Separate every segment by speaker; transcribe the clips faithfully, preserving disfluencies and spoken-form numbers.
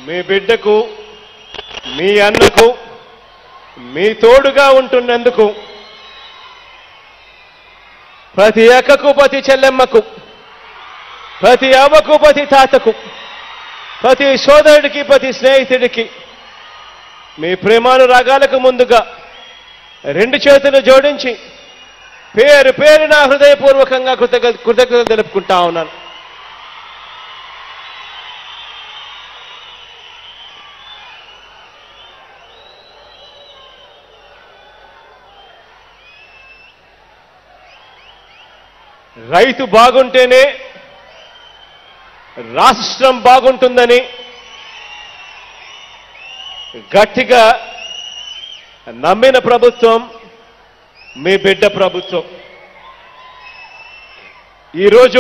Speaker 1: మీ బిడ్డకు మీ అన్నకు మీ తోడుగా ఉంటున్నందుకు ప్రతి అక్కకు ప్రతి చెల్లెమ్మకు ప్రతి అవ్వకు ప్రతి తాతకు ప్రతి సోదరుడికి ప్రతి స్నేహితుడికి మీ ప్రేమానురాగాలకు ముందుగా రెండు చేతులు జోడించి పేరు పేరున హృదయపూర్వకంగా కృతజ్ఞ కృతజ్ఞతలు తెలుపుకుంటా ఉన్నాను. రైతు బాగుంటేనే రాష్ట్రం బాగుంటుందని గట్టిగా నమ్మిన ప్రభుత్వం మీ బిడ్డ ప్రభుత్వం. ఈరోజు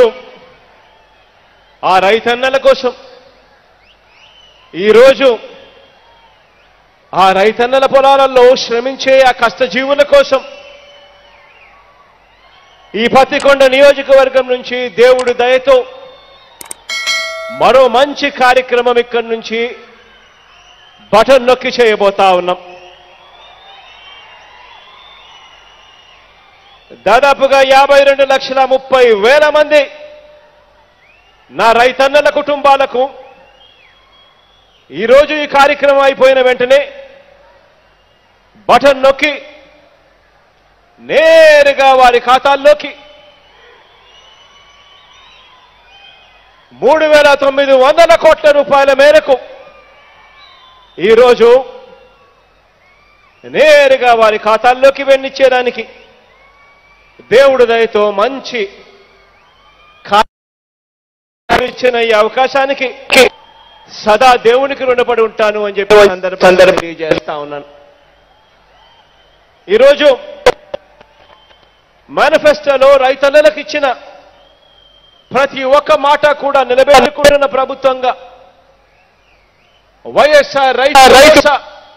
Speaker 1: ఆ రైతన్నల కోసం, ఈరోజు ఆ రైతన్నల పొలాలలో శ్రమించే ఆ కష్టజీవుల కోసం ఈ పత్తికొండ నియోజకవర్గం నుంచి దేవుడి దయతో మరో మంచి కార్యక్రమం ఇక్కడి నుంచి బటన్ నొక్కి చేయబోతా ఉన్నాం. దాదాపుగా యాభై రెండు లక్షల ముప్పై వేల మంది నా రైతన్నల కుటుంబాలకు ఈరోజు ఈ కార్యక్రమం అయిపోయిన వెంటనే బటన్ నొక్కి నేరుగా వారి ఖాతాల్లోకి మూడు వేల తొమ్మిది వందల కోట్ల రూపాయల మేరకు ఈరోజు నేరుగా వారి ఖాతాల్లోకి వెన్నిచ్చేదానికి దేవుడి దయతో మంచి ఇచ్చిన ఈ అవకాశానికి సదా దేవునికి రుణపడి ఉంటాను అని చెప్పి సందర్భంగా తెలియజేస్తా ఉన్నాను. ఈరోజు మేనిఫెస్టోలో రైతన్నలకు ఇచ్చిన ప్రతి ఒక్క మాట కూడా నిలబెట్టుకుంటున్న ప్రభుత్వంగా వైఎస్ఆర్ రైతు భరోసా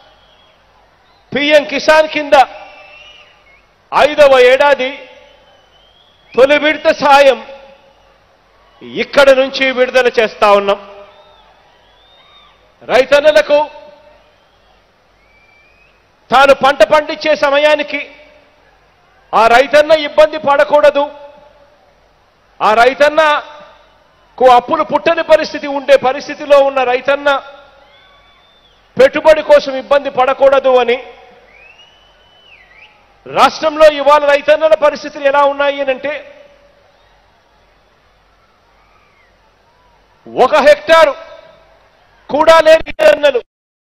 Speaker 1: పిఎం కిసాన్ కింద ఐదవ ఏడాది తొలి విడత సాయం ఇక్కడి నుంచి విడుదల చేస్తా ఉన్నాం. రైతన్నలకు తాను పంట పండించే సమయానికి ఆ రైతన్న ఇబ్బంది పడకూడదు, ఆ రైతన్నకు అప్పులు పుట్టని పరిస్థితి ఉండే పరిస్థితిలో ఉన్న రైతన్న పెట్టుబడి కోసం ఇబ్బంది పడకూడదు అని రాష్ట్రంలో ఇవాళ రైతన్నల పరిస్థితులు ఎలా ఉన్నాయి అంటే ఒక హెక్టారు కూడా లేని రైతన్నలు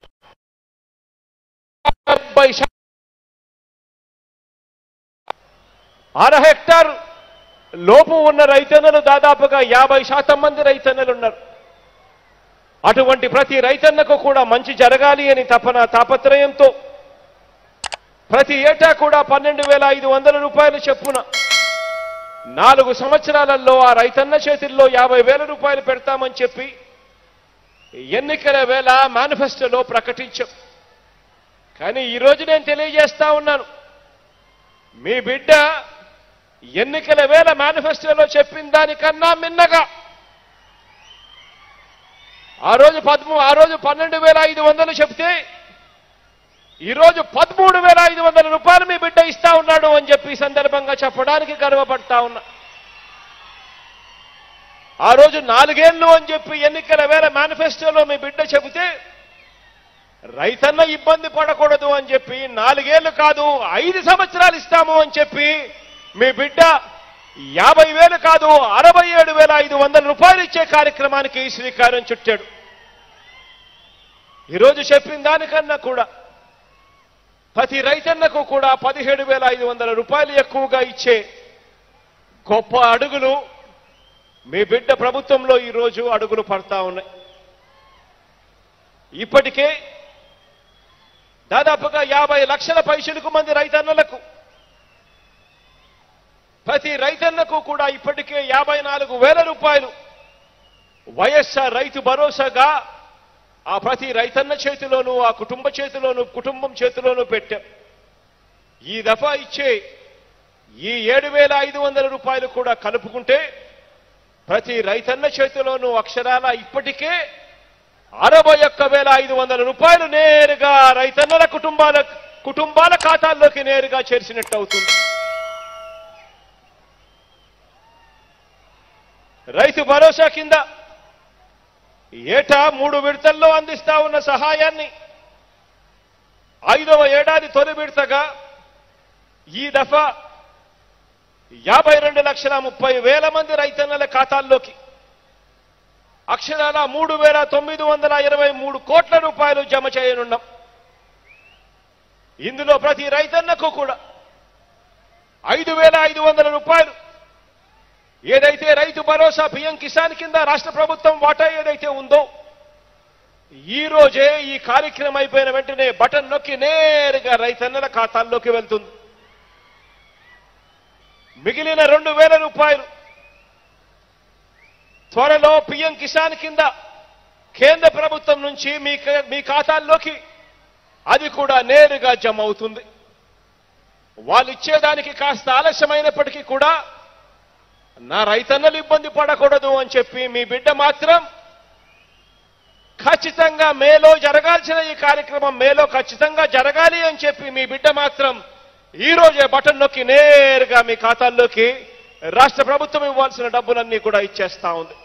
Speaker 1: డెబ్బై అర హెక్టార్ లోపు ఉన్న రైతన్నలు దాదాపుగా యాభై శాతం మంది రైతన్నలు ఉన్నారు. అటువంటి ప్రతి రైతన్నకు కూడా మంచి జరగాలి అని తపన తాపత్రయంతో ప్రతి ఏటా కూడా పన్నెండు వేల ఐదు వందల రూపాయలు చెప్పున నాలుగు సంవత్సరాలలో ఆ రైతన్న చేతుల్లో యాభై వేల రూపాయలు పెడతామని చెప్పి ఎన్నికల వేళ మేనిఫెస్టోలో ప్రకటించాం. కానీ ఈరోజు నేను తెలియజేస్తా ఉన్నాను, మీ బిడ్డ ఎన్నికల వేళ మేనిఫెస్టోలో చెప్పిన దానికన్నా మిన్నగా ఆ రోజు పదమూ ఆ రోజు పన్నెండు వేల ఐదు వందలు చెప్తే ఈరోజు పదమూడు వేల ఐదు వందల రూపాయలు మీ బిడ్డ ఇస్తా ఉన్నాడు అని చెప్పి సందర్భంగా చెప్పడానికి గర్వపడతా ఉన్నా. ఆ రోజు నాలుగేళ్లు అని చెప్పి ఎన్నికల వేళ మేనిఫెస్టోలో మీ బిడ్డ చెబితే రైతన్న ఇబ్బంది పడకూడదు అని చెప్పి నాలుగేళ్లు కాదు ఐదు సంవత్సరాలు ఇస్తాము అని చెప్పి మీ బిడ్డ యాభై వేలు కాదు అరవై ఏడు వేల ఐదు వందల రూపాయలు ఇచ్చే కార్యక్రమానికి శ్రీకారం చుట్టాడు. ఈరోజు చెప్పిన దానికన్నా కూడా ప్రతి రైతన్నకు కూడా పదిహేడు వేల ఐదు వందల రూపాయలు ఎక్కువగా ఇచ్చే గొప్ప అడుగులు మీ బిడ్డ ప్రభుత్వంలో ఈరోజు అడుగులు పడతా ఉన్నాయి. ఇప్పటికే దాదాపుగా యాభై లక్షల పైసలకు మంది రైతన్నలకు ప్రతి రైతన్నకు కూడా ఇప్పటికే యాభై నాలుగు వేల రూపాయలు వైఎస్ఆర్ రైతు భరోసాగా ఆ ప్రతి రైతన్న చేతిలోనూ ఆ కుటుంబ చేతిలోనూ కుటుంబం చేతిలోనూ పెట్టాం. ఈ దఫా ఇచ్చే ఈ ఏడు వేల ఐదు వందల రూపాయలు కూడా కలుపుకుంటే ప్రతి రైతన్న చేతిలోనూ అక్షరాల ఇప్పటికే అరవై ఒక్క వేల ఐదు వందల రూపాయలు నేరుగా రైతన్నల కుటుంబాల కుటుంబాల ఖాతాల్లోకి నేరుగా చేర్చినట్టు అవుతుంది. రైతు భరోసా కింద ఏటా మూడు విడతల్లో అందిస్తా ఉన్న సహాయాన్ని ఐదవ ఏడాది తొలి విడతగా ఈ దఫా యాభై రెండు లక్షల ముప్పై వేల మంది రైతన్నల ఖాతాల్లోకి అక్షరాల మూడు వేల తొమ్మిది వందల ఇరవై మూడు కోట్ల రూపాయలు జమ చేయనున్నాం. ఇందులో ప్రతి రైతన్నకు కూడా ఐదు వేల ఐదు వందల రూపాయలు ఏదైతే రైతు భరోసా పిఎం కిసాన్ కింద రాష్ట్ర ప్రభుత్వం వాటా ఏదైతే ఉందో ఈ రోజే ఈ కార్యక్రమం అయిపోయిన వెంటనే బటన్ నొక్కి నేరుగా రైతన్నల ఖాతాల్లోకి వెళ్తుంది. మిగిలిన రెండు వేల రూపాయలు త్వరలో పిఎం కిసాన్ కింద కేంద్ర ప్రభుత్వం నుంచి మీ మీ ఖాతాల్లోకి అది కూడా నేరుగా జమ అవుతుంది. వాళ్ళు ఇచ్చేదానికి కాస్త ఆలస్యమైనప్పటికీ కూడా నా రైతన్నలు ఇబ్బంది పడకూడదు అని చెప్పి మీ బిడ్డ మాత్రం ఖచ్చితంగా మేలో జరగాల్సిన ఈ కార్యక్రమం మేలో ఖచ్చితంగా జరగాలి అని చెప్పి మీ బిడ్డ మాత్రం ఈ రోజే బటన్ నొక్కి నేరుగా మీ ఖాతాల్లోకి రాష్ట్ర ప్రభుత్వం ఇవ్వాల్సిన డబ్బులన్నీ కూడా ఇచ్చేస్తా ఉంది.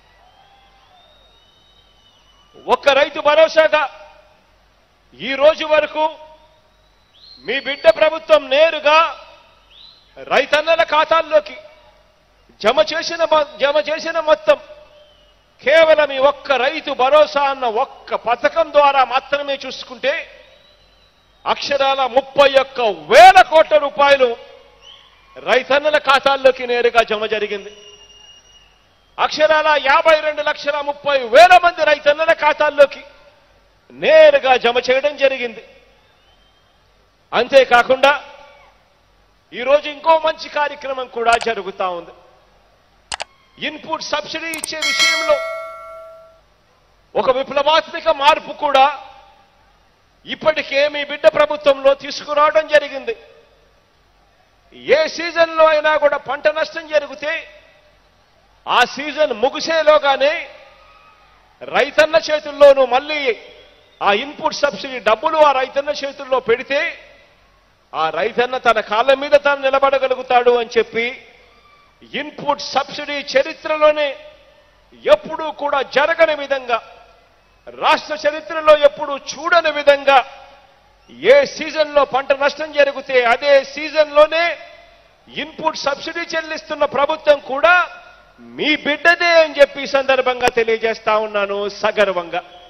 Speaker 1: ఒక్క రైతు భరోసాగా ఈ రోజు వరకు మీ బిడ్డ ప్రభుత్వం నేరుగా రైతన్నల ఖాతాల్లోకి జమ చేసిన జమ చేసిన మొత్తం కేవలం ఈ ఒక్క రైతు భరోసా అన్న ఒక్క పథకం ద్వారా మాత్రమే చూసుకుంటే అక్షరాల ముప్పై ఒక్క వేల కోట్ల రూపాయలు రైతన్నల ఖాతాల్లోకి నేరుగా జమ జరిగింది. అక్షరాల యాభై రెండు లక్షల ముప్పై వేల మంది రైతన్నల ఖాతాల్లోకి నేరుగా జమ చేయడం జరిగింది. అంతేకాకుండా ఈరోజు ఇంకో మంచి కార్యక్రమం కూడా జరుగుతా ఉంది. ఇన్పుట్ సబ్సిడీ ఇచ్చే విషయంలో ఒక విప్లవాత్మక మార్పు కూడా ఇప్పటికే మీ బిడ్డ ప్రభుత్వంలో తీసుకురావడం జరిగింది. ఏ సీజన్లో అయినా కూడా పంట నష్టం జరిగితే ఆ సీజన్ ముగిసేలోగానే రైతన్న చేతుల్లోనూ మళ్ళీ ఆ ఇన్పుట్ సబ్సిడీ డబ్బులు ఆ రైతన్న చేతుల్లో పెడితే ఆ రైతన్న తన కాళ్ళ మీద తాను నిలబడగలుగుతాడు అని చెప్పి ఇన్పుట్ సబ్సిడీ చరిత్రలోనే ఎప్పుడూ కూడా జరగని విధంగా రాష్ట్ర చరిత్రలో ఎప్పుడూ చూడని విధంగా ఏ సీజన్లో పంట నష్టం జరిగితే అదే సీజన్లోనే ఇన్పుట్ సబ్సిడీ చెల్లిస్తున్న ప్రభుత్వం కూడా మీ బిడ్డదే అని చెప్పి సందర్భంగా తెలియజేస్తా ఉన్నాను సగర్వంగా.